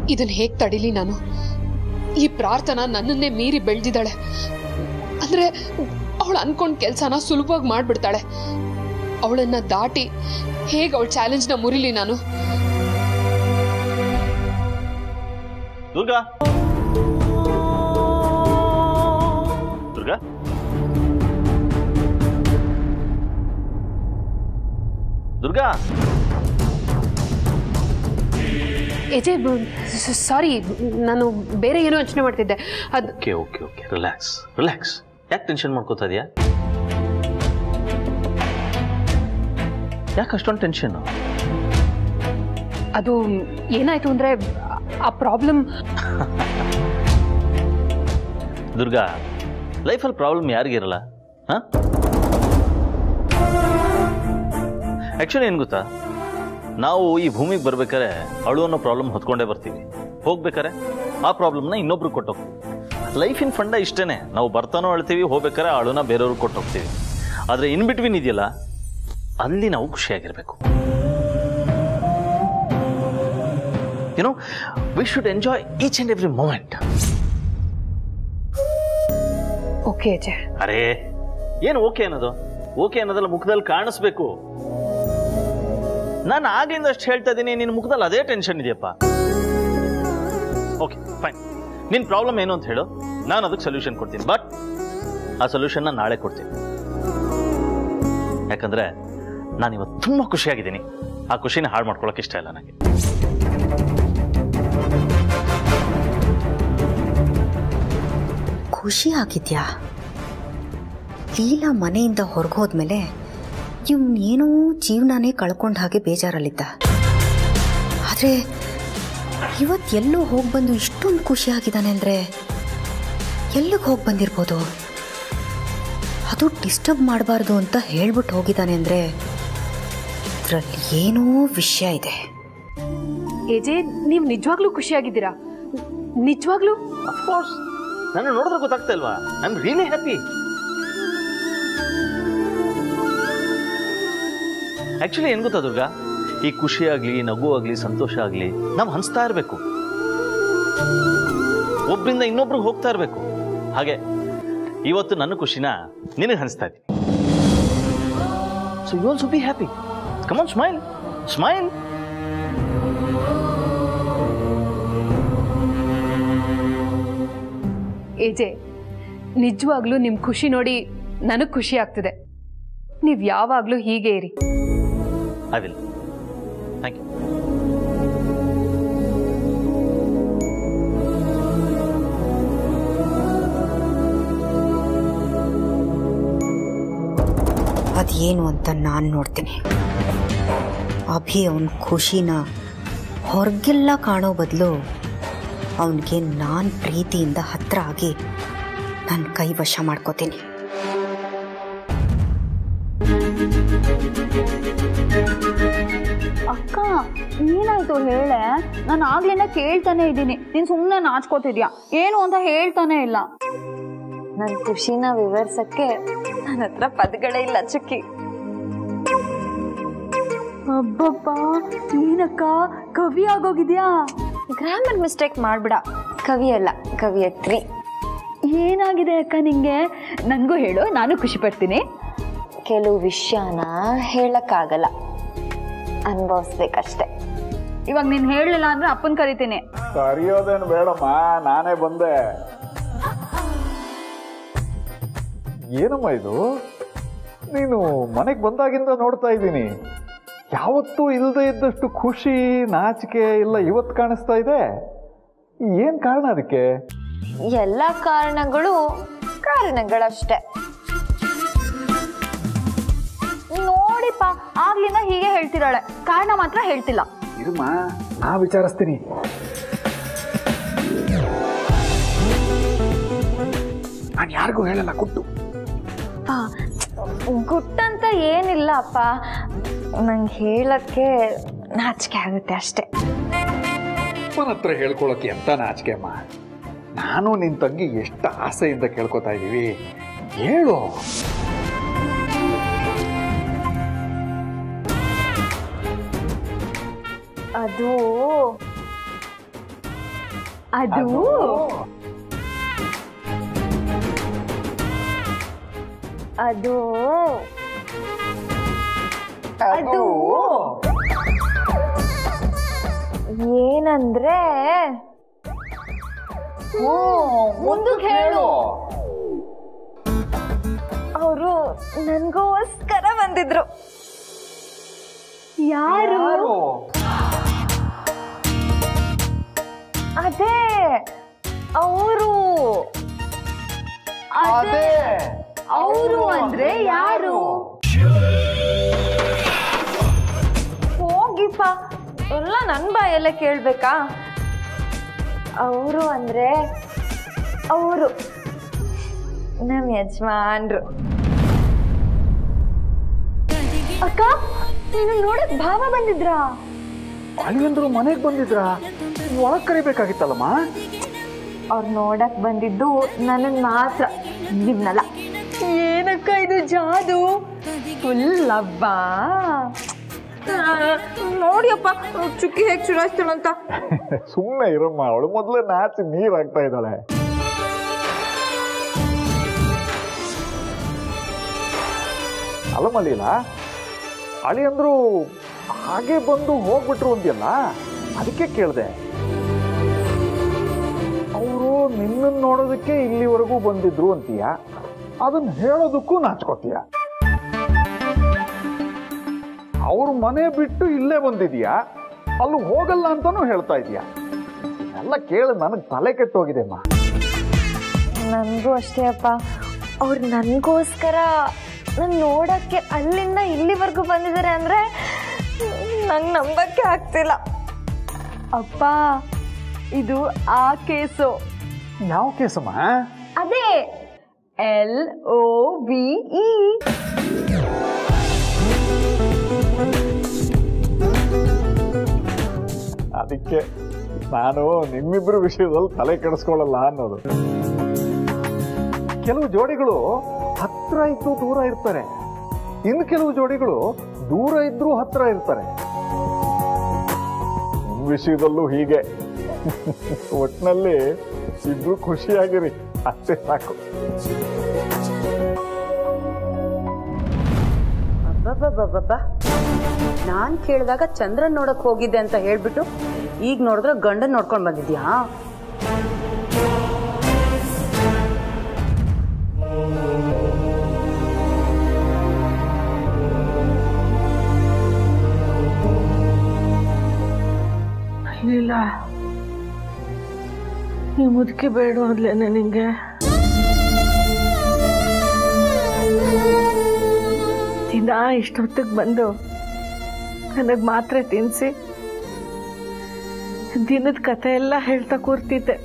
ಇದನ್ನ ಹೇಗೆ ತಡಿಲಿ ನಾನು? ಈ ಪ್ರಾರ್ಥನಾ ನನ್ನನ್ನೇ ಮೀರಿ ಬೆಳೆದಿದ್ದಾಳೆ. ಅಂದ್ರೆ ಅವಳು ಅನ್ಕೊಂಡ್ ಕೆಲ್ಸನ ಸುಲಭವಾಗಿ ಮಾಡ್ಬಿಡ್ತಾಳೆ. ಅವಳನ್ನ ದಾಟಿ ಹೇಗೆ ಅವಳ ಚಾಲೆಂಜ್ನ ಮುರಿಲಿ ನಾನು? ದುರ್ಗಾ, ದುರ್ಗಾ, ದುರ್ಗಾ. ಎಜೆ, ಸಾರಿ, ನಾನು ಬೇರೆ ಏನೋ ಯೋಚನೆ ಮಾಡ್ತಿದ್ದೆ. ಅದು okay okay okay, relax relax. ಯಾಕೆ ಟೆನ್ಷನ್ ಮಾಡ್ಕೋತಾ ಇದೆಯಾ? ಯಾಕೆ ಅಷ್ಟೊಂದು ಟೆನ್ಷನ್? ಅದು ಏನಾಯ್ತು ಅಂದ್ರೆ ಆ ಪ್ರಾಬ್ಲಮ್. ದುರ್ಗಾ, ಲೈಫಲ್ಲಿ ಪ್ರಾಬ್ಲಮ್ ಯಾರಿಗಿರಲ್ಲ? ಆ್ಯಕ್ಚುಲಿ ಏನು ಗೊತ್ತಾ, ನಾವು ಈ ಭೂಮಿಗೆ ಬರ್ಬೇಕಾದ್ರೆ ಅಳು ಅನ್ನೋ ಪ್ರಾಬ್ಲಮ್ ಹೊತ್ಕೊಂಡೇ ಬರ್ತೀವಿ. ಹೋಗ್ಬೇಕಾರೆ ಆ ಪ್ರಾಬ್ಲಮ್ನ ಇನ್ನೊಬ್ರಿಗೆ ಕೊಟ್ಟೋಗ್ತೀವಿ. ಲೈಫಿನ ಫಂಡ ಇಷ್ಟೇ, ನಾವು ಬರ್ತಾನೋ ಅಳ್ತೀವಿ, ಹೋಗ್ಬೇಕಾರೆ ಅಳುನ ಬೇರೆಯವ್ರಿಗೆ ಕೊಟ್ಟೋಗ್ತೀವಿ. ಆದರೆ ಇನ್ ಬಿಟ್ವೀನ್ ಇದೆಯಲ್ಲ, ಅಲ್ಲಿ ನಾವು ಖುಷಿಯಾಗಿರ್ಬೇಕು. You know, we should enjoy each and every moment. Okay Ajay. ಅರೇ, ಏನು ಓಕೆ ಅನ್ನೋದು? ಓಕೆ ಅನ್ನೋದಲ್ಲ, ಮುಖದಲ್ಲಿ ಕಾಣಿಸ್ಬೇಕು. ನಾನು ಆಗ್ಲಿಂದ ಅಷ್ಟು ಹೇಳ್ತಾ ಇದ್ದೀನಿ, ನಿನ್ನ ಮುಖದಲ್ಲಿ ಅದೇ ಟೆನ್ಷನ್ ಇದೆಯಪ್ಪ. ಓಕೆ ಫೈನ್, ನಿನ್ನ ಪ್ರಾಬ್ಲಮ್ ಏನು ಅಂತ ಹೇಳು, ನಾನು ಅದಕ್ಕೆ ಸೊಲ್ಯೂಷನ್ ಕೊಡ್ತೀನಿ. ಬಟ್ ಆ ಸೊಲ್ಯೂಷನ್ನ ನಾಳೆ ಕೊಡ್ತೀನಿ. ಯಾಕಂದ್ರೆ ನಾನು ಇವತ್ತು ತುಂಬಾ ಖುಷಿಯಾಗಿದ್ದೀನಿ. ಆ ಖುಷಿನ ಹಾಳು ಮಾಡ್ಕೊಳಕ್ಕೆ ಇಷ್ಟ ಇಲ್ಲ ನನಗೆ. ಖುಷಿ ಆಗಿದ್ಯಾ? ಲೀಲಾ ಮನೆಯಿಂದ ಹೊರಗೋದ್ಮೇಲೆ ಇವನೇನೋ ಜೀವನನೇ ಕಳ್ಕೊಂಡ ಹಾಗೆ ಬೇಜಾರಲ್ಲಿದ್ದ. ಆದರೆ ಇವತ್ತೆಲ್ಲೋ ಹೋಗಿ ಬಂದು ಇಷ್ಟೊಂದು ಖುಷಿಯಾಗಿದ್ದಾನೆ ಅಂದರೆ ಎಲ್ಲಿಗೆ ಹೋಗಿ ಬಂದಿರ್ಬೋದು? ಅದು ಡಿಸ್ಟರ್ಬ್ ಮಾಡಬಾರ್ದು ಅಂತ ಹೇಳ್ಬಿಟ್ಟು ಹೋಗಿದ್ದಾನೆ ಅಂದರೆ ಅದರಲ್ಲಿ ಏನೋ ವಿಷಯ ಇದೆ. ಎಜೆ, ನೀವು ನಿಜವಾಗ್ಲೂ ಖುಷಿಯಾಗಿದ್ದೀರಾ? ನಿಜವಾಗ್ಲೂ? ಅಫ್ಕೋರ್ಸ್, ನನ್ನ ನೋಡಿದ್ರೆ ಗೊತ್ತಾಗ್ತಾ ಇಲ್ವಾ? I am really happy. Actually ಏನ್ ಗೊತ್ತಾ ದುರ್ಗಾ, ಈ ಖುಷಿ ಆಗ್ಲಿ, ನಗು ಆಗ್ಲಿ, ಸಂತೋಷ ಆಗ್ಲಿ, ನಾವು ಹಂಚ್ತಾ ಇರಬೇಕು. ಒಬ್ಬರಿಂದ ಇನ್ನೊಬ್ರಿಗೆ ಹೋಗ್ತಾ ಇರಬೇಕು. ಹಾಗೆ ಇವತ್ತು ನನ್ನ ಖುಷಿನ ನಿನಗೆ ಹಂಚ್ತಾ ಇದ್ದೀನಿ. So you also be happy. Come on, smile smile. AJ, ನಿಜವಾಗ್ಲೂ ನಿಮ್ ಖುಷಿ ನೋಡಿ ನನಗ್ ಖುಷಿ ಆಗ್ತಿದೆ. ನೀವ್ ಯಾವಾಗ್ಲೂ ಹೀಗೆ ಇರಿ. I will. Thank you. ಅದೇನು ಅಂತ ನಾನು ನೋಡ್ತೀನಿ. ಅಭಿ ಅವನ ಖುಷಿನ ಹೊರಗೆಲ್ಲ ಕಾಣೋ ಬದಲು ಅವನಿಗೆ ನಾನು ಪ್ರೀತಿಯಿಂದ ಹತ್ರ ಆಗಿ ನನ್ನ ಕೈ ವಶ ಮಾಡ್ಕೋತೀನಿ. ಅಕ್ಕ, ಏನಾಯ್ತು ಹೇಳೆ? ನಾನು ಆಗ್ಲಿಂದ ಕೇಳ್ತಾನೆ ಇದ್ದೀನಿ, ನೀನ್ ಸುಮ್ಮನೆ ನಾಚ್ಕೋತಿದ್ಯಾ. ಏನು ಅಂತ ಹೇಳ್ತಾನೆ ಇಲ್ಲ. ನನ್ನ ಖುಷಿನ ವಿವರಿಸಕ್ಕೆ ನನ್ನ ಹತ್ರ ಪದಗಳೇ ಇಲ್ಲ ಚುಕ್ಕಿ. ಅಬ್ಬಬ್ಬ, ಏನಕ್ಕ ಕವಿ ಆಗೋಗಿದ್ಯಾ? Grammar mistake ಮಾಡ್ಬಿಡ. ಕವಿ ಅಲ್ಲ, ಕವಿಯತ್ರಿ. ಏನಾಗಿದೆ ಅಕ್ಕ ನಿಂಗೆ? ನನಗೂ ಹೇಳು, ನಾನು ಖುಷಿ ಪಡ್ತೀನಿ. ಕೆಲವು ವಿಷಯನ ಹೇಳಕ್ಕಾಗಲ್ಲ, ಅನುಭವಿಸ್ಬೇಕಷ್ಟೆ. ಇವಾಗ ನೀನ್ ಹೇಳಲಿಲ್ಲ ಅಂದ್ರೆ ಅಪ್ಪನ್ ಕರಿತೀನಿ. ಕರಿಯೋದೇನು ಬೇಡಮ್ಮ, ನಾನೇ ಬಂದೆ. ಏನಮ್ಮ ಇದು? ನೀನು ಮನೆಗೆ ಬಂದಾಗಿಂದ ನೋಡ್ತಾ ಇದ್ದೀನಿ, ಯಾವತ್ತೂ ಇಲ್ಲದೆ ಇದ್ದಷ್ಟು ಖುಷಿ, ನಾಚಿಕೆ ಇಲ್ಲ ಇವತ್ತು ಕಾಣಿಸ್ತಾ ಇದೆ. ಏನ್ ಕಾರಣ ಅದಕ್ಕೆ? ಎಲ್ಲ ಕಾರಣಗಳಷ್ಟೇ. ನೋಡಿಪ್ಪ, ಆಗ್ಲಿಂದ ಹೀಗೆ ಹೇಳ್ತಿರಾಳೆ, ಕಾರಣ ಮಾತ್ರ ಹೇಳ್ತಿಲ್ಲ. ಇರಮ್ಮ, ನಾ ವಿಚಾರಿಸ್ತೀನಿ. ನಾನು ಯಾರಿಗೂ ಹೇಳಲ್ಲ ಗುಟ್ಟು. ಗುಟ್ಟಂತ ಏನಿಲ್ಲ ಅಪ್ಪ, ನಂಗೆ ಹೇಳಕ್ಕೆ ನಾಚಿಕೆ ಆಗುತ್ತೆ ಅಷ್ಟೆ. ಅಪ್ಪನ ಹತ್ರ ಹೇಳ್ಕೊಳಕ್ಕೆ ಎಂತ ನಾಚಿಕೆ ಅಮ್ಮ. ನಾನು ನಿನ್ನ ತಂಗಿ ಎಷ್ಟು ಆಸೆಯಿಂದ ಕೇಳ್ಕೊತಾ ಇದ್ದೀವಿ, ಹೇಳು. ಅದು ಅದು ಅದು ಅದು ಏನಂದ್ರೆ ಮುಂದಕ್ಕೆ ಹೇಳು. ಅವರು ನನ್ಗೋಸ್ಕರ ಬಂದಿದ್ರು. ಯಾರು? ಅದೇ ಅವರು. ಅದೇ ಅವರು ಅಂದ್ರೆ ಯಾರು? ಹೋಗಿಪ್ಪ, ಎಲ್ಲ ನನ್ ಬಾಯೆಲ್ಲ ಕೇಳ್ಬೇಕಾ? ಅವರು ಅಂದ್ರೆ ಅವರು ನಮ್ ಯಜಮಾನ್ರು. ಅಕ್ಕ, ನೀನು ನೋಡಕ್ ಭಾವ ಬಂದಿದ್ರಾ? ಅಳಿಯಂದ್ರು ಮನೆಗೆ ಬಂದಿದ್ರಾ? ಒಳಗ್ ಕರಿಬೇಕಾಗಿತ್ತಲ್ಲಮ್ಮ. ಅವ್ರು ನೋಡಕ್ ಬಂದಿದ್ದು ನನ್ನ ಮಾತ್ರ, ನಿಮ್ನಲ್ಲ. ಏನಕ್ಕ ಇದು ಜಾದು? ಫುಲ್ ಲವ್ವ. ನೋಡಿಯಪ್ಪ ಚುಕ್ಕಿ ಹೇಗೆ ಚುರಾಯಿಸ್ತಾಳಂತ. ಸುಮ್ಮನೆ ಇರಮ್ಮ, ಅವಳು ಮೊದಲೇ ನಾಚಿ ನೀರಾಗ್ತಾ ಇದ್ದಾಳೆ. ಅಲ್ಲಮಲ್ಲಿಲ್ಲ, ಅಳಿಯಂದ್ರು ಹಾಗೆ ಬಂದು ಹೋಗ್ಬಿಟ್ರು ಅಂದ್ಯಲ್ಲ, ಅದಕ್ಕೆ ಕೇಳಿದೆ. ಅವರು ನಿನ್ನನ್ನು ನೋಡೋದಕ್ಕೆ ಇಲ್ಲಿವರೆಗೂ ಬಂದಿದ್ರು ಅಂತೀಯ, ಅದನ್ನ ಹೇಳೋದಕ್ಕೂ ನಾಚ್ಕೋತೀಯ. ಅವ್ರ ಮನೆ ಬಿಟ್ಟು ಇಲ್ಲೇ ಬಂದಿದ್ಯಾ, ಅಲ್ಲಿ ಹೋಗಲ್ಲ ಅಂತಾನು ಹೇಳ್ತಾ ಇದೀಯ. ಎಲ್ಲ ಕೇಳಿ ನನಗೆ ತಲೆ ಕೆಟ್ಟೋಗಿದೆಮ್ಮ. ನನಗೂ ಅಷ್ಟೇ ಅಪ್ಪ. ಅವ್ರು ನನಗೋಸ್ಕರ ನಾನು ನೋಡಕ್ಕೆ ಅಲ್ಲಿಂದ ಇಲ್ಲಿವರೆಗೂ ಬಂದಿದ್ದಾರೆ ಅಂದ್ರೆ ನಂಗೆ ನಂಬಕ್ಕೆ ಆಗ್ತಿಲ್ಲ ಅಪ್ಪ. ಇದು ಆ ಕೇಸು. ಯಾವ ಕೇಸಮ್ಮ? ಅದೇ LOVE. ಅದಕ್ಕೆ ನಾನು ನಿಮ್ಮಿಬ್ಬರ ವಿಷಯದಲ್ಲಿ ತಲೆ ಕೆಡಿಸ್ಕೊಳ್ಳಲ್ಲ ಅನ್ನೋದು. ಕೆಲವು ಜೋಡಿಗಳು ಹತ್ರ ಇದ್ದು ದೂರ ಇರ್ತಾರೆ, ಇನ್ನು ಕೆಲವು ಜೋಡಿಗಳು ದೂರ ಇದ್ರೂ ಹತ್ರ ಇರ್ತಾರೆ. ನಿಮ್ ವಿಷಯದಲ್ಲೂ ಹೀಗೆ. ಒಟ್ಟಿನಲ್ಲಿ ಇಬ್ರು ಖುಷಿಯಾಗಿರಿ, ಅಷ್ಟೇ ಸಾಕು. ನಾನ್ ಕೇಳಿದಾಗ ಚಂದ್ರನ್ ನೋಡಕ್ ಹೋಗಿದ್ದೆ ಅಂತ ಹೇಳ್ಬಿಟ್ಟು ಈಗ ನೋಡಿದ್ರೆ ಗಂಡನ್ ನೋಡ್ಕೊಂಡ್ ಬಂದಿದ್ಯಾ? ಇಲ್ಲ, ಈ ಮುದುಕಿ ಬೇಡ ಅಂದ್ಲೇನೆ ನಿಂಗೆ? ದಿನ ಇಷ್ಟೊತ್ತಿಗೆ ಬಂದು ನನಗೆ ಮಾತ್ರೆ ತಿನ್ನಿಸಿ ದಿನದ ಕತೆ ಎಲ್ಲ ಹೇಳ್ತಾ ಕೂರ್ತಿದ್ದೆ.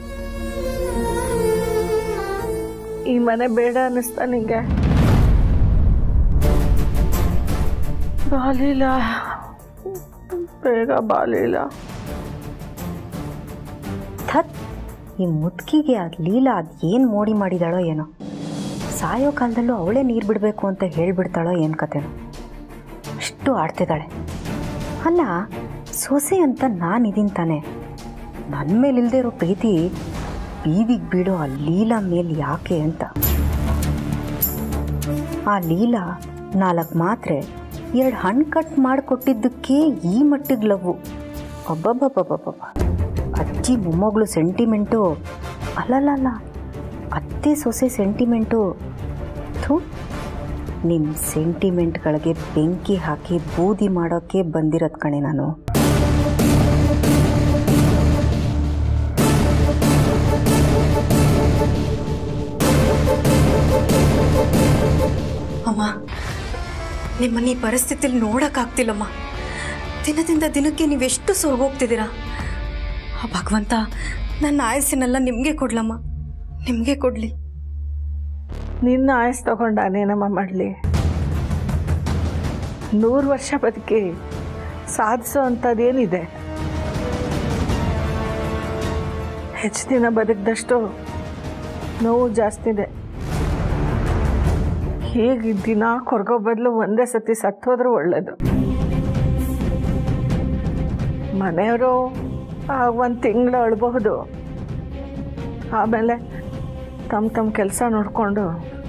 ಈ ಮನೆ ಬೇಡ ಅನ್ನಿಸ್ತಾ ನಿಂಗೆ? ಬಾಲಿಲ್ಲ, ಬೇಗ ಬಾಲಿಲ್ಲ. ಥತ್, ಈ ಮುದುಕಿಗೆ ಅದು ಲೀಲಾ ಅದು ಏನು ಮೋಡಿ ಮಾಡಿದಾಳೋ ಏನೋ. ಸಾಯೋ ಕಾಲದಲ್ಲೂ ಅವಳೇ ನೀರು ಬಿಡಬೇಕು ಅಂತ ಹೇಳಿಬಿಡ್ತಾಳೋ ಏನು ಕತೆನೋ. ಅಷ್ಟು ಆಡ್ತಿದ್ದಾಳೆ. ಅಲ್ಲ, ಸೊಸೆ ಅಂತ ನಾನಿದ್ದೀನಿ ತಾನೆ, ನನ್ನ ಮೇಲಿಲ್ಲದೆ ಇರೋ ಪ್ರೀತಿ ಬೀದಿಗೆ ಬೀಳೋ ಆ ಲೀಲಾ ಮೇಲೆ ಯಾಕೆ ಅಂತ. ಆ ಲೀಲಾ 4 ಮಾತ್ರೆ 2 ಹಣ್ಣು ಕಟ್ ಮಾಡಿಕೊಟ್ಟಿದ್ದಕ್ಕೆ ಈ ಮಟ್ಟಿಗೆ ಲವ್ವು. ಅಬ್ಬಬ್ಬಬ್ಬಬ್ಬಬ್ಬ. ಅಜ್ಜಿ ಮೊಮ್ಮಗಳು ಸೆಂಟಿಮೆಂಟು ಅಲ್ಲಲ್ಲ, ಅತ್ತೆ ಸೊಸೆ ಸೆಂಟಿಮೆಂಟು. ಥೂ, ನಿಮ್ಮ ಸೆಂಟಿಮೆಂಟ್ಗಳಿಗೆ ಬೆಂಕಿ ಹಾಕಿ ಬೂದಿ ಮಾಡೋಕ್ಕೆ ಬಂದಿರೋದು ಕಣೆ ನಾನು. ಅಮ್ಮ, ನಿಮ್ಮನ್ನ ಈ ಪರಿಸ್ಥಿತಿಲಿ ನೋಡೋಕ್ಕಾಗ್ತಿಲ್ಲಮ್ಮ. ದಿನದಿಂದ ದಿನಕ್ಕೆ ನೀವೆಷ್ಟು ಸೊರಗೋಗ್ತಿದ್ದೀರಾ. ಆ ಭಗವಂತ ನನ್ನ ಆಯಸ್ಸನ್ನೆಲ್ಲ ನಿಮಗೆ ಕೊಡ್ಲಮ್ಮ, ನಿಮಗೆ ಕೊಡಲಿ. ನಿನ್ನ ಆಯಸ್ ತಗೊಂಡಾನೇನಮ್ಮ ಮಾಡಲಿ? 100 ವರ್ಷ ಬದುಕಿ ಸಾಧಿಸೋ ಅಂಥದ್ದೇನಿದೆ? ಹೆಚ್ಚು ದಿನ ಬದುಕಿದಷ್ಟು ನೋವು ಜಾಸ್ತಿದೆ. ಹೀಗೆ ದಿನ ಕೊರಗೋ ಬದಲು ಒಂದೇ ಸತಿ ಸತ್ತೋದ್ರೂ ಒಳ್ಳೇದು. ಮನೆಯವರು 1 ತಿಂಗಳು ಅಳಬಹುದು, ಆಮೇಲೆ ತಮ್ಮ ಕೆಲಸ ನೋಡಿಕೊಂಡು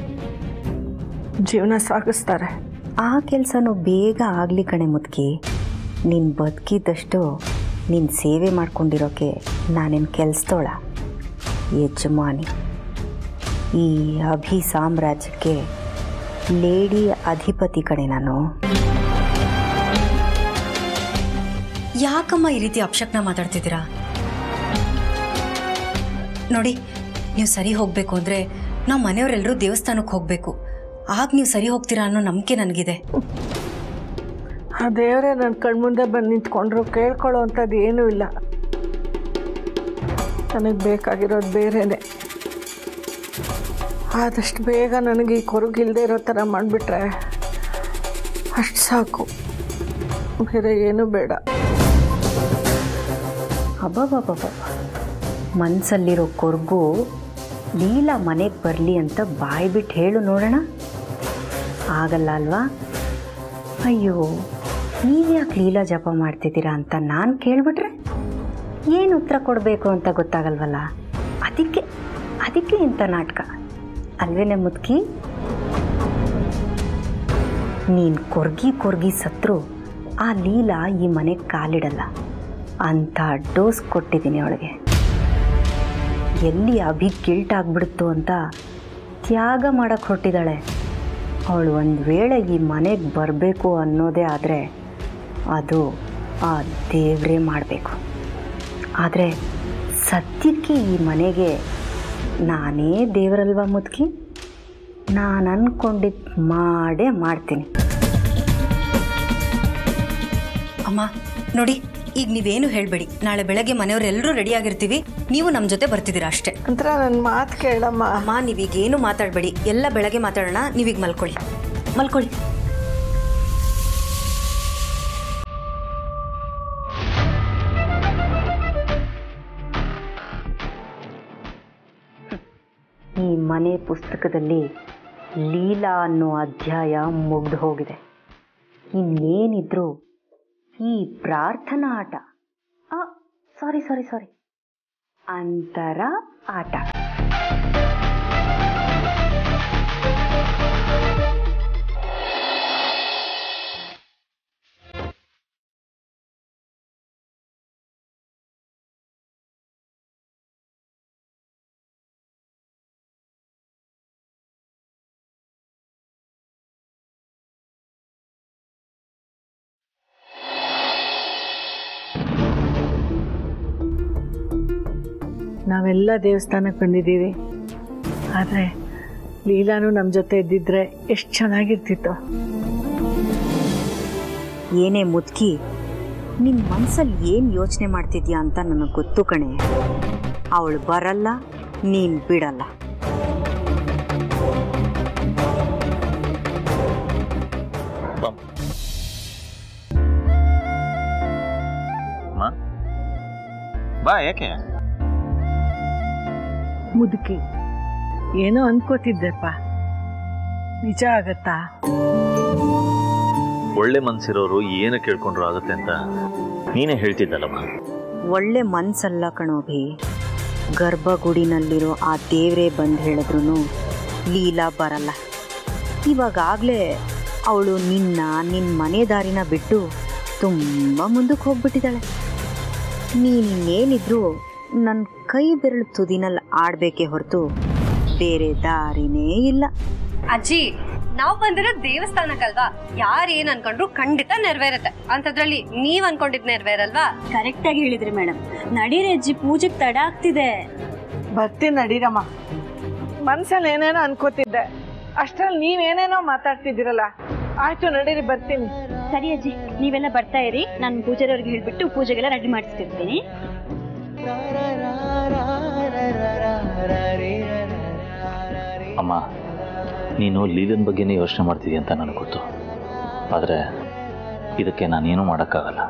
ಜೀವನ ಸಾಗಿಸ್ತಾರೆ. ಆ ಕೆಲಸನೂ ಬೇಗ ಆಗಲಿ ಕಣೆ ಮುದುಕಿ. ನೀನು ಬದುಕಿದ್ದಷ್ಟು ನಿನ್ನ ಸೇವೆ ಮಾಡ್ಕೊಂಡಿರೋಕ್ಕೆ ನಾನೇನು ಕೆಲಸದೋಳ, ಯಜಮಾನಿ. ಈ ಅಭಿ ಸಾಮ್ರಾಜ್ಯಕ್ಕೆ ಲೇಡಿ ಅಧಿಪತಿ ಕಣೆ ನಾನು. ಯಾಕಮ್ಮ ಈ ರೀತಿ ಅಪಶಕ್ನ ಮಾತಾಡ್ತಿದ್ದೀರಾ? ನೋಡಿ, ನೀವು ಸರಿ ಹೋಗಬೇಕು ಅಂದರೆ ನಾವು ಮನೆಯವರೆಲ್ಲರೂ ದೇವಸ್ಥಾನಕ್ಕೆ ಹೋಗಬೇಕು. ಆಗ ನೀವು ಸರಿ ಹೋಗ್ತೀರಾ ಅನ್ನೋ ನಂಬಿಕೆ ನನಗಿದೆ. ಆ ದೇವರೇ ನನ್ನ ಕಣ್ಮುಂದೆ ಬಂದು ನಿಂತ್ಕೊಂಡ್ರು ಕೇಳ್ಕೊಳ್ಳೋ ಅಂಥದ್ದು ಏನೂ ಇಲ್ಲ. ನನಗೆ ಬೇಕಾಗಿರೋದು ಬೇರೆನೆ. ಆದಷ್ಟು ಬೇಗ ನನಗೆ ಈ ಕೊರಗಿಲ್ಲದೆ ಇರೋ ಥರ ಮಾಡಿಬಿಟ್ರೆ ಅಷ್ಟು ಸಾಕು, ಬೇರೆ ಏನೂ ಬೇಡ. ಅಬ್ಬಬ್ಬಬ್ಬ, ಮನಸ್ಸಲ್ಲಿರೋ ಕೊರಗು ಲೀಲಾ ಮನೆಗೆ ಬರಲಿ ಅಂತ ಬಾಯಿ ಬಿಟ್ಟು ಹೇಳು ನೋಡೋಣ. ಆಗಲ್ಲ ಅಲ್ವಾ? ಅಯ್ಯೋ, ನೀವ್ಯಾಕೆ ಲೀಲಾ ಜಪ ಮಾಡ್ತಿದ್ದೀರಾ ಅಂತ ನಾನು ಕೇಳಿಬಿಟ್ರೆ ಏನು ಉತ್ತರ ಕೊಡಬೇಕು ಅಂತ ಗೊತ್ತಾಗಲ್ವಲ್ಲ. ಅದಕ್ಕೆ ಇಂಥ ನಾಟಕ ಅಲ್ವೇನೆ ಮುದುಕಿ? ನೀನು ಕೊರ್ಗಿ ಸತ್ರು ಆ ಲೀಲಾ ಈ ಮನೆಗೆ ಕಾಲಿಡಲ್ಲ ಅಂತ ಡೋಸ್ ಕೊಟ್ಟಿದ್ದೀನಿ ಅವಳಿಗೆ. ಎಲ್ಲಿ ಅಭಿ ಗಿಲ್ಟ್ ಆಗ್ಬಿಡ್ತು ಅಂತ ತ್ಯಾಗ ಮಾಡಕ್ಕೆ ಹೊರಟಿದ್ದಾಳೆ ಅವಳು. ಒಂದು ವೇಳೆ ಈ ಮನೆಗೆ ಬರಬೇಕು ಅನ್ನೋದೇ ಆದರೆ ಅದು ಆ ದೇವರೇ ಮಾಡಬೇಕು. ಆದರೆ ಸದ್ಯಕ್ಕೆ ಈ ಮನೆಗೆ ನಾನೇ ದೇವರಲ್ವಾ ಮುದುಕಿ? ನಾನು ಅಂದ್ಕೊಂಡಿದ್ದು ಮಾಡೇ ಮಾಡ್ತೀನಿ. ಅಮ್ಮ ನೋಡಿ, ಈಗ ನೀವೇನು ಹೇಳಬೇಡಿ. ನಾಳೆ ಬೆಳಗ್ಗೆ ಮನೆಯವರೆಲ್ಲರೂ ರೆಡಿಯಾಗಿರ್ತೀವಿ, ನೀವು ನಮ್ಮ ಜೊತೆ ಬರ್ತಿದ್ದೀರಾ ಅಷ್ಟೇ. ಅಂತ ನನ್ನ ಮಾತು ಕೇಳಮ್ಮ. ಅಮ್ಮ ನೀವೀಗೇನು ಮಾತಾಡಬೇಡಿ, ಎಲ್ಲ ಬೆಳಗ್ಗೆ ಮಾತಾಡೋಣ. ನೀವೀಗ ಮಲ್ಕೊಳ್ಳಿ. ಈ ಮನೆ ಪುಸ್ತಕದಲ್ಲಿ ಲೀಲಾ ಅನ್ನೋ ಅಧ್ಯಾಯ ಮುಗ್ದು ಹೋಗಿದೆ. ಇನ್ನೇನಿದ್ರು ಈ ಪ್ರಾರ್ಥನಾ ಆಟ, ಸಾರಿ ಅಂತರ ಆಟ. ನಾವೆಲ್ಲ ದೇವಸ್ಥಾನಕ್ಕೆ ಬಂದಿದ್ದೀವಿ, ಆದರೆ ಲೀಲಾನು ನಮ್ಮ ಜೊತೆ ಇದ್ದಿದ್ರೆ ಎಷ್ಟು ಚೆನ್ನಾಗಿರ್ತಿತ್ತು. ಏನೇ ಮುದುಕಿ, ನಿನ್ನ ಮನಸ್ಸಲ್ಲಿ ಏನು ಯೋಚನೆ ಮಾಡ್ತಿದ್ಯಾ ಅಂತ ನನಗೆ ಗೊತ್ತು ಕಣೆ. ಅವಳು ಬರಲ್ಲ, ನೀನು ಬಿಡಲ್ಲ. ಬಾ. ಯಾಕೆ ಮುದುಕಿ? ಏನೋ ಅನ್ಕೋತಿದ್ದೆಪ್ಪ, ನಿಜ ಆಗತ್ತಾ? ಒಳ್ಳೆ ಮನ್ಸಿರೋರು ಏನು ಕೇಳ್ಕೊಂಡ್ರು ಆಗುತ್ತೆ ಅಂತ ನೀನೇ ಹೇಳ್ತಿದ್ದಲ್ಲಮ್ಮ. ಒಳ್ಳೆ ಮನ್ಸಲ್ಲ ಕಣೋಭಿ, ಗರ್ಭಗುಡಿನಲ್ಲಿರೋ ಆ ದೇವರೇ ಬಂದು ಹೇಳಿದ್ರು ಲೀಲಾ ಬರಲ್ಲ. ಇವಾಗಲೇ ಅವಳು ನಿನ್ನ ಮನೆ ದಾರಿನ ಬಿಟ್ಟು ತುಂಬ ಮುಂದಕ್ಕೆ ಹೋಗ್ಬಿಟ್ಟಿದ್ದಾಳೆ. ನೀನೇನಿದ್ರು ನನ್ನ ಕೈ ಬೆರಳು ತುದಿನಲ್ಲಿ ಆಡಬೇಕೇ ಹೊರತು ಬೇರೆ ದಾರಿನೇ ಇಲ್ಲ. ಅಜ್ಜಿ, ನಾವು ಬಂದಿರೋ ದೇವಸ್ಥಾನಕ್ಕಲ್ವಾ? ಯಾರೇನ್ ಅನ್ಕೊಂಡ್ರು ಖಂಡಿತ ನೆರವೇರುತ್ತೆ. ಅಂತದ್ರಲ್ಲಿ ನೀವ್ ಅನ್ಕೊಂಡಿದ್ ನೆರವೇರಲ್ವಾ? ಕರೆಕ್ಟ್ ಆಗಿ ಹೇಳಿದ್ರಿ ಮೇಡಮ್. ನಡೀರಿ ಅಜ್ಜಿ, ಪೂಜೆಗೆ ತಡ ಆಗ್ತಿದೆ. ಬರ್ತೀನಿ ನಡೀರಮ್ಮ. ಮನ್ಸಲ್ಲಿ ಏನೇನೋ ಅನ್ಕೋತಿದ್ದೆ, ಅಷ್ಟ್ರಲ್ಲಿ ನೀವೇನೇನೋ ಮಾತಾಡ್ತಿದ್ದೀರಲ್ಲ. ಆಯ್ತು ನಡೀರಿ, ಬರ್ತೀನಿ. ಸರಿ ಅಜ್ಜಿ, ನೀವೆಲ್ಲ ಬರ್ತಾ ಇರಿ. ನಾನು ಪೂಜಾರವ್ರಿಗೆ ಹೇಳ್ಬಿಟ್ಟು ಪೂಜೆಗೆಲ್ಲ ರೆಡಿ ಮಾಡಿಸ್ತಿರ್ತೀನಿ. ಅಮ್ಮ, ನೀನು ಲೀಲನ್ ಬಗ್ಗೆನೇ ಯೋಚನೆ ಮಾಡ್ತಿದ್ದೀಯ ಅಂತ ನನಗೆ ಗೊತ್ತು. ಆದರೆ ಇದಕ್ಕೆ ನಾನೇನು ಮಾಡೋಕ್ಕಾಗಲ್ಲ.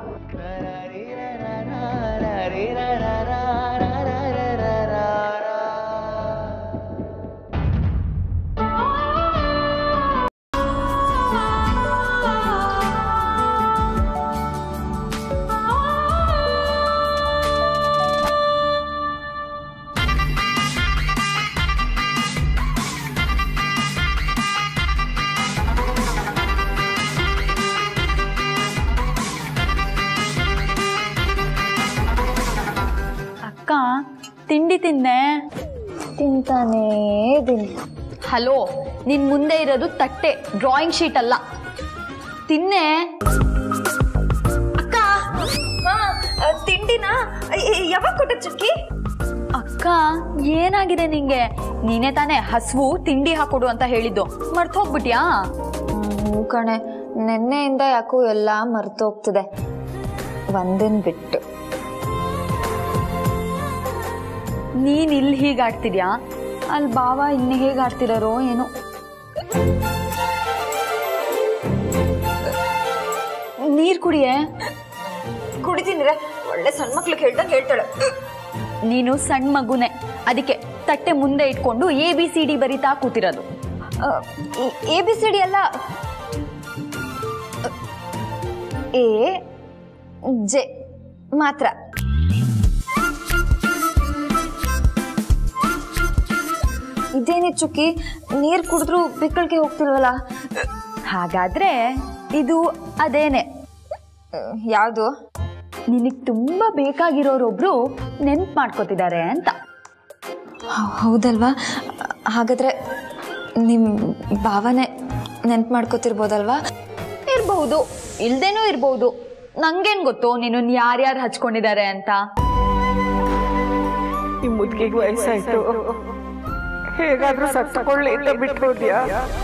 ತಿಂಡಿ ತಿನ್ನೆ. ತಿಂತಾನೇ ಇದೀನಿ. ಹಲೋ, ನಿನ್ ಮುಂದೆ ಇರೋದು ತಟ್ಟೆ, ಡ್ರಾಯಿಂಗ್ ಶೀಟ್ ಅಲ್ಲ. ತಿನ್ನೆ. ಅಕ್ಕ ತಿಂಡಿನ ಯಾವಾಗ ಕೊಟ್ಟ ಚುಕ್ಕಿ? ಅಕ್ಕ ಏನಾಗಿದೆ ನಿಂಗೆ? ನೀನೇ ತಾನೇ ಹಸ್ವು ತಿಂಡಿ ಹಾಕೊಡು ಅಂತ ಹೇಳಿದ್ದು, ಮರ್ತು ಹೋಗ್ಬಿಟ್ಯಾ? ಹ್ಞೂ ಕಣೆ, ನೆನ್ನೆಯಿಂದ ಯಾಕೋ ಎಲ್ಲ ಮರ್ತೋಗ್ತಿದೆ, ಒಂದಿನ ಬಿಟ್ಟು. ನೀನ್ ಇಲ್ಲಿ ಹೀಗೆ ಆಡ್ತಿದ್ಯಾ, ಅಲ್ಲಿ ಬಾವ ಇನ್ನು ಹೇಗೆ ಆಡ್ತಿದಾರೋ ಏನೋ. ನೀರ್ ಕುಡಿಯೇ. ಕುಡಿತೀನಿರೆ, ಒಳ್ಳೆ ಸಣ್ಣ ಮಕ್ಳಿಗೆ ಹೇಳ್ದಂಗೆ ಹೇಳ್ತಾಳೆ. ನೀನು ಸಣ್ಣ ಮಗುನೆ, ಅದಕ್ಕೆ ತಟ್ಟೆ ಮುಂದೆ ಇಟ್ಕೊಂಡು ABCD ಬರಿತಾ ಕೂತಿರೋದು. ABCD ಅಲ್ಲ, AJ ಮಾತ್ರ. ಇದೇನೇ ಚುಕ್ಕಿ, ನೀರು ಕುಡಿದ್ರೂ ಬಿಕ್ಕಳಿಗೆ ಹೋಗ್ತಿಲ್ವಲ್ಲ? ಹಾಗಾದ್ರೆ ಇದು ಅದೇನೆ. ಯಾವುದು? ನಿನಗೆ ತುಂಬಾ ಬೇಕಾಗಿರೋರೊಬ್ರು ನೆನ್ಪು ಮಾಡ್ಕೋತಿದ್ದಾರೆ ಅಂತ. ಹೌದಲ್ವಾ? ಹಾಗಾದ್ರೆ ನಿಮ್ಮ ಭಾವನೆ ನೆನ್ಪು ಮಾಡ್ಕೋತಿರ್ಬೋದಲ್ವಾ? ಇರ್ಬಹುದು, ಇಲ್ದೇನೂ ಇರ್ಬಹುದು. ನಂಗೇನ್ ಗೊತ್ತು ನೀನು ಯಾರ್ಯಾರು ಹಚ್ಕೊಂಡಿದ್ದಾರೆ ಅಂತ. ಈ ಮುದ್ಕಿಗೆ ವಯಸ್ಸಾಯ್ತು, ಹೇಗಾದ್ರೂ ಸತ್ತಕೊಳ್ಳಿ ಅಂತ ಬಿಟ್ಟು ಹೋದ್ಯಾ?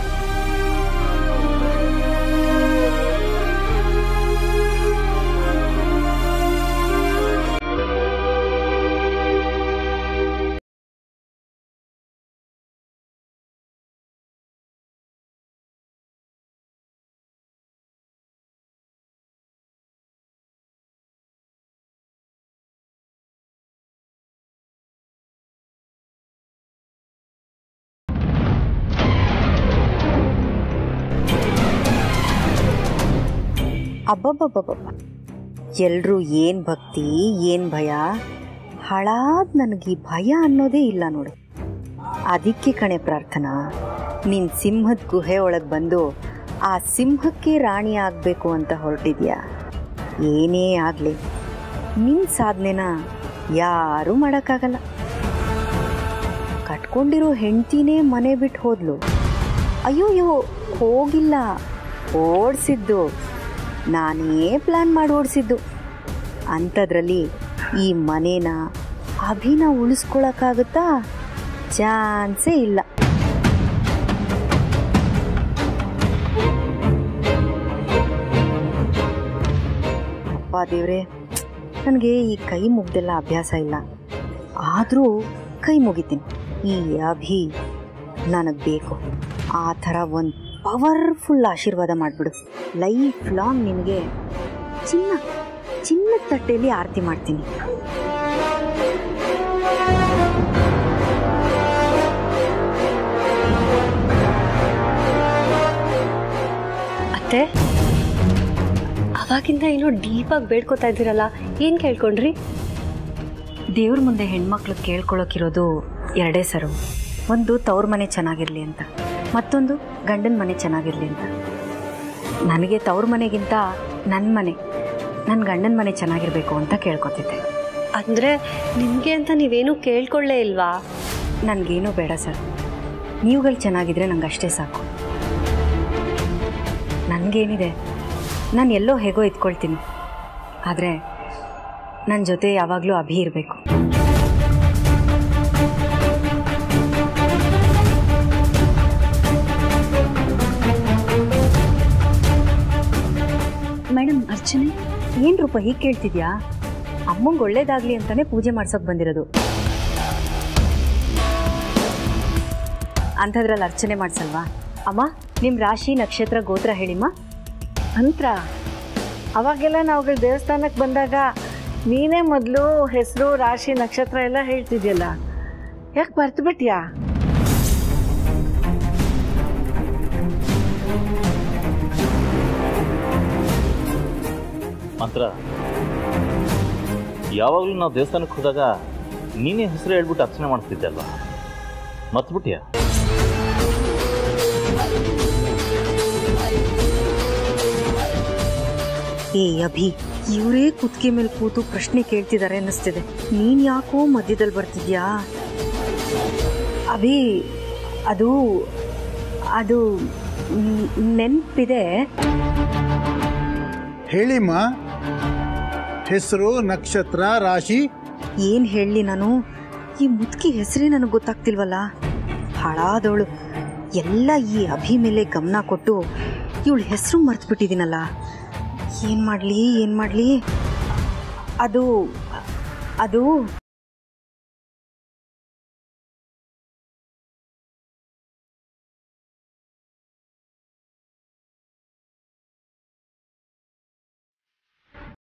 ಅಬ್ಬಬ್ಬಬ್ಬಬ್ಬ, ಎಲ್ರೂ ಏನು ಭಕ್ತಿ ಏನು ಭಯ. ಹಾಳಾದ ನನಗೆ ಭಯ ಅನ್ನೋದೇ ಇಲ್ಲ ನೋಡು. ಅದಕ್ಕೆ ಕಣೆ ಪ್ರಾರ್ಥನಾ, ನಿನ್ನ ಸಿಂಹದ ಗುಹೆ ಒಳಗೆ ಬಂದು ಆ ಸಿಂಹಕ್ಕೆ ರಾಣಿ ಆಗಬೇಕು ಅಂತ ಹೊರಟಿದ್ಯಾ. ಏನೇ ಆಗಲಿ ನಿನ್ನ ಸಾಧನೆನ ಯಾರೂ ಮಾಡೋಕ್ಕಾಗಲ್ಲ. ಕಟ್ಕೊಂಡಿರೋ ಹೆಂಡ್ತಿನೇ ಮನೆ ಬಿಟ್ಟು ಹೋದ್ಲು. ಅಯ್ಯೋಯ್ಯೋ, ಹೋಗಿಲ್ಲ, ಓಡಿಸಿದ್ದು ನಾನೇ ಪ್ಲ್ಯಾನ್ ಮಾಡಿ ಓಡಿಸಿದ್ದು. ಅಂಥದ್ರಲ್ಲಿ ಈ ಮನೇನ ಅಭಿನ ಉಳಿಸ್ಕೊಳಕ್ಕಾಗುತ್ತಾ? ಚಾನ್ಸೇ ಇಲ್ಲ. ಅಪ್ಪ ದೇವ್ರೆ, ನನಗೆ ಈ ಕೈ ಮುಗ್ದೆಲ್ಲ ಅಭ್ಯಾಸ ಇಲ್ಲ, ಆದರೂ ಕೈ ಮುಗಿತೀನಿ. ಈ ಅಭಿ ನನಗೆ ಬೇಕು. ಆ ಥರ ಒಂದು ಪವರ್ಫುಲ್ ಆಶೀರ್ವಾದ ಮಾಡಿಬಿಡು. ಲೈಫ್ ಲಾಂಗ್ ನಿನಗೆ ಚಿನ್ನದ ತಟ್ಟೆಯಲ್ಲಿ ಆರತಿ ಮಾಡ್ತೀನಿ. ಅತ್ತೆ, ಅವಾಗಿಂದ ಏನೋ ಡೀಪಾಗಿ ಬೇಡ್ಕೋತಾ ಇದ್ದೀರಲ್ಲ, ಏನು ಕೇಳ್ಕೊಂಡ್ರಿ? ದೇವ್ರ ಮುಂದೆ ಹೆಣ್ಮಕ್ಳು ಕೇಳ್ಕೊಳ್ಳೋಕಿರೋದು ಎರಡೇ ಸರು. ಒಂದು ತವ್ರ ಮನೆ ಚೆನ್ನಾಗಿರಲಿ ಅಂತ, ಮತ್ತೊಂದು ಗಂಡನ ಮನೆ ಚೆನ್ನಾಗಿರಲಿ ಅಂತ. ನನಗೆ ತವ್ರ ಮನೆಗಿಂತ ನನ್ನ ಗಂಡನ ಮನೆ ಚೆನ್ನಾಗಿರಬೇಕು ಅಂತ ಕೇಳ್ಕೊತಿದ್ದೆ. ಅಂದರೆ ನಿಮಗೆ ಅಂತ ನೀವೇನೂ ಕೇಳ್ಕೊಳ್ಳೇ ಇಲ್ವಾ? ನನಗೇನೂ ಬೇಡ ಸರ್, ನೀವುಗಳು ಚೆನ್ನಾಗಿದ್ರೆ ನಂಗೆ ಅಷ್ಟೇ ಸಾಕು. ನನಗೇನಿದೆ, ನಾನು ಎಲ್ಲೋ ಹೇಗೋ ಇದ್ಕೊಳ್ತೀನಿ, ಆದರೆ ನನ್ನ ಜೊತೆ ಯಾವಾಗಲೂ ಅಭಿ ಇರಬೇಕು. ಮೇಡಮ್, ಅರ್ಚನೆ ಏನು ರೂಪ ಹೀಗೆ ಕೇಳ್ತಿದ್ಯಾ? ಅಮ್ಮಂಗೆ ಒಳ್ಳೇದಾಗಲಿ ಅಂತಲೇ ಪೂಜೆ ಮಾಡ್ಸೋಕೆ ಬಂದಿರೋದು. ಅಂಥದ್ರಲ್ಲಿ ಅರ್ಚನೆ ಮಾಡಿಸಲ್ವಾ? ಅಮ್ಮ, ನಿಮ್ಮ ರಾಶಿ ನಕ್ಷತ್ರ ಗೋತ್ರ ಹೇಳಿಮ್ಮ. ಅಂತ್ರ ಅವಾಗೆಲ್ಲ ನಾವುಗಳು ದೇವಸ್ಥಾನಕ್ಕೆ ಬಂದಾಗ ನೀನೇ ಮೊದಲು ಹೆಸರು ರಾಶಿ ನಕ್ಷತ್ರ ಎಲ್ಲ ಹೇಳ್ತಿದ್ಯಲ್ಲ, ಯಾಕೆ ಮರ್ತು ಬಿಟ್ಯಾ? ಮಾತ್ರ ಯಾವಾಗಲೂ ನಾವು ದೇವಸ್ಥಾನಕ್ಕೆ ಹೋದಾಗ ನೀನೇ ಹೆಸರು ಹೇಳ್ಬಿಟ್ಟು ಅರ್ಚನೆ ಮಾಡ್ತಿದ್ದೆ ಅಲ್ವಾ, ಮರ್ತ್ಬಿಟ್ಯಾ? ಏ ಅಭಿ, ಇವರೇ ಕುತ್ತಿಗೆ ಮೇಲೆ ಕೂತು ಪ್ರಶ್ನೆ ಕೇಳ್ತಿದ್ದಾರೆ ಅನ್ನಿಸ್ತಿದೆ. ನೀನು ಯಾಕೋ ಮಧ್ಯದಲ್ಲಿ ಬರ್ತಿದ್ಯಾ? ಅಭಿ, ಅದು ಅದು ನೆನಪಿದೆ. ಹೇಳಿಮ್ಮ, ಹೆಸರು, ನಕ್ಷತ್ರ, ರಾಶಿ ಏನು ಹೇಳಲಿ ನಾನು? ಈ ಮುದುಕಿ ಹೆಸರೇ ನನಗೆ ಗೊತ್ತಾಗ್ತಿಲ್ವಲ್ಲ. ಹಾಳಾದವಳು. ಎಲ್ಲ ಈ ಅಭಿ ಮೇಲೆ ಗಮನ ಕೊಟ್ಟು ಇವಳ ಹೆಸರು ಮರ್ತು ಬಿಟ್ಟಿದ್ದೀನಲ್ಲ. ಏನು ಮಾಡಲಿ? ಅದು